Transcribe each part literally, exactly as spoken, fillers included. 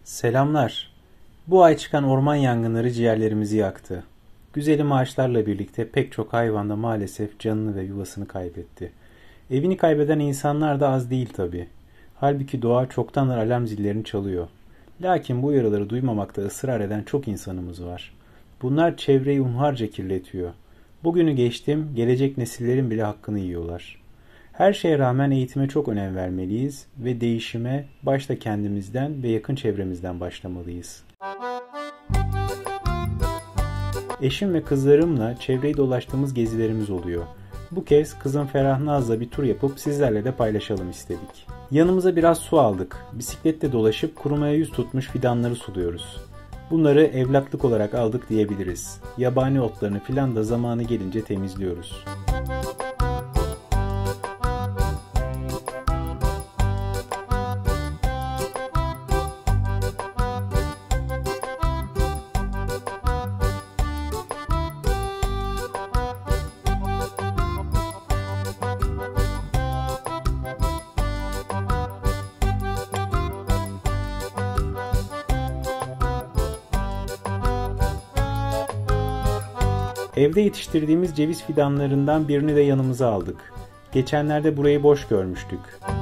Selamlar. Bu ay çıkan orman yangınları ciğerlerimizi yaktı. Güzelim ağaçlarla birlikte pek çok hayvan da maalesef canını ve yuvasını kaybetti. Evini kaybeden insanlar da az değil tabii. Halbuki doğa çoktandır alarm zillerini çalıyor. Lakin bu uyarıları duymamakta ısrar eden çok insanımız var. Bunlar çevreyi hunharca kirletiyor. Bugünü geçtim, gelecek nesillerin bile hakkını yiyorlar. Her şeye rağmen eğitime çok önem vermeliyiz ve değişime başta kendimizden ve yakın çevremizden başlamalıyız. Eşim ve kızlarımla çevreyi dolaştığımız gezilerimiz oluyor. Bu kez kızım Ferah Naz'la bir tur yapıp sizlerle de paylaşalım istedik. Yanımıza biraz su aldık. Bisikletle dolaşıp kurumaya yüz tutmuş fidanları suluyoruz. Bunları evlatlık olarak aldık diyebiliriz. Yabani otlarını filan da zamanı gelince temizliyoruz. Evde yetiştirdiğimiz ceviz fidanlarından birini de yanımıza aldık. Geçenlerde burayı boş görmüştük.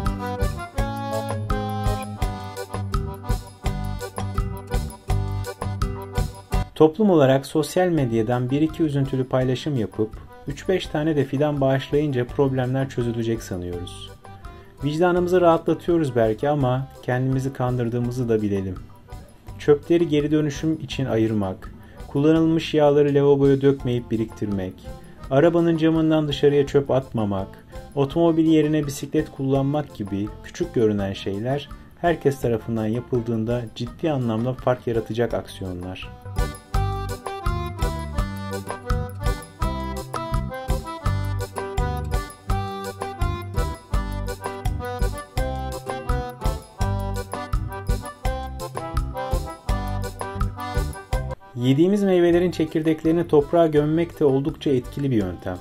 Toplum olarak sosyal medyadan bir iki üzüntülü paylaşım yapıp üç beş tane de fidan bağışlayınca problemler çözülecek sanıyoruz. Vicdanımızı rahatlatıyoruz belki ama kendimizi kandırdığımızı da bilelim. Çöpleri geri dönüşüm için ayırmak, kullanılmış yağları lavaboya dökmeyip biriktirmek, arabanın camından dışarıya çöp atmamak, otomobil yerine bisiklet kullanmak gibi küçük görünen şeyler herkes tarafından yapıldığında ciddi anlamda fark yaratacak aksiyonlar. Yediğimiz meyvelerin çekirdeklerini toprağa gömmek de oldukça etkili bir yöntem.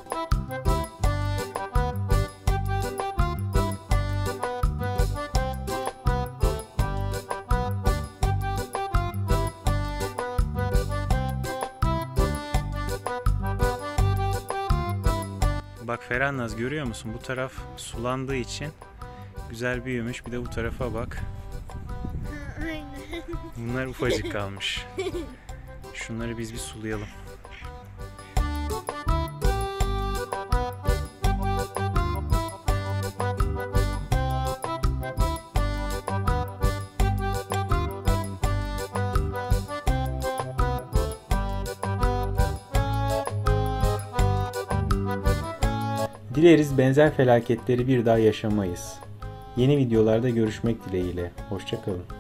Bak Ferannaz, görüyor musun? Bu taraf sulandığı için güzel büyümüş. Bir de bu tarafa bak. Aynen. Bunlar ufacık kalmış. Şunları biz bir sulayalım. Dileriz benzer felaketleri bir daha yaşamayız. Yeni videolarda görüşmek dileğiyle. Hoşça kalın.